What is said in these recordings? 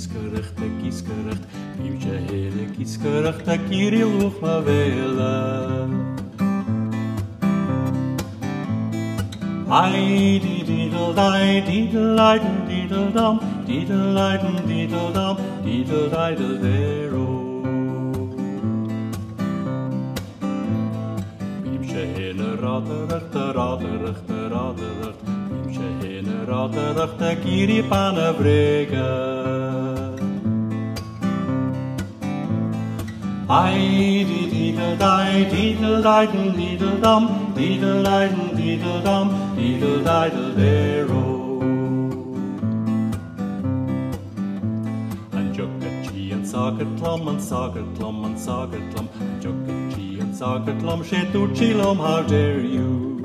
kiesgerecht, Bimsche hele kiesgerecht, Kiril Uchmavela. Ai, diddle-dai, diddle-dai, diddle-dum, diddle-dai, diddle-dum, diddle-dai, diddle-dero. Bimsche hele raderecht, raderecht, raderecht, Bimsche hele raderecht, Kiri pane brege. Ai, diddle-dai, diddle-dai, diddle-dum, diddle-dai, diddle-dum, diddle-dai, diddle-dero. An jokkachi an sagertlam, an sagertlam, an sagertlam, an jokkachi an sagertlam, shetuchilom, how dare you?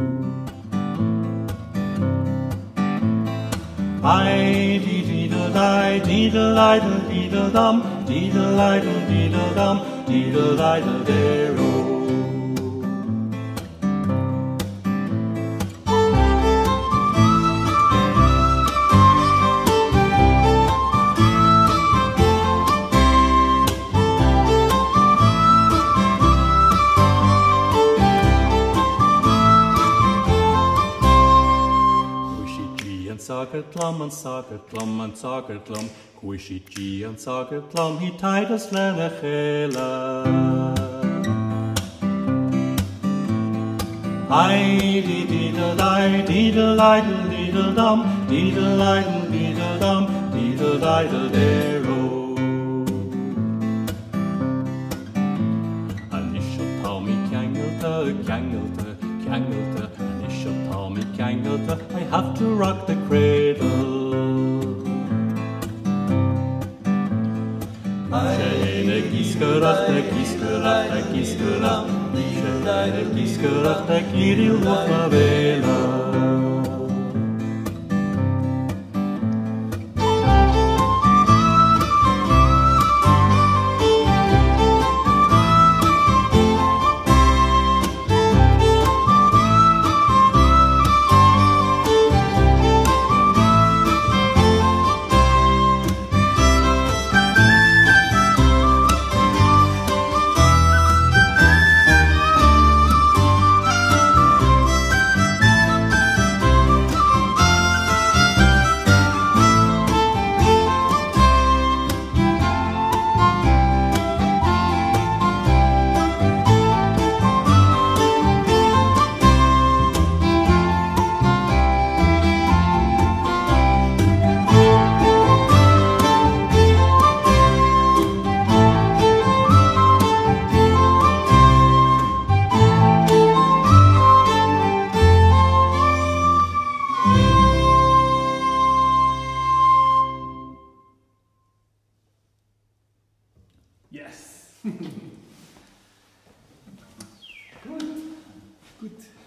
Ai, diddle-dai, diddle-dai, diddle-dum, diddle-dai, diddle-dum, diddle-dai, diddle-dero. Sagertlam, an sagertlam, an sagertlam, Kuishiji an sagertlam, he tied us lenechela. Ai, diddle-dai, diddle-dai, diddle-dum, diddle-dai, diddle-dum, diddle-dai, diddle-dero. An ishal Tommy kangelte, kangelte, kangelte, an ishal Tommy kangelte, I have to rock the cradle. Shehene kiesgerecht, kiesgerecht, kiesgerecht, Shehene kiesgerecht, Kiril Uchmavela. Yes! Gut. Gut.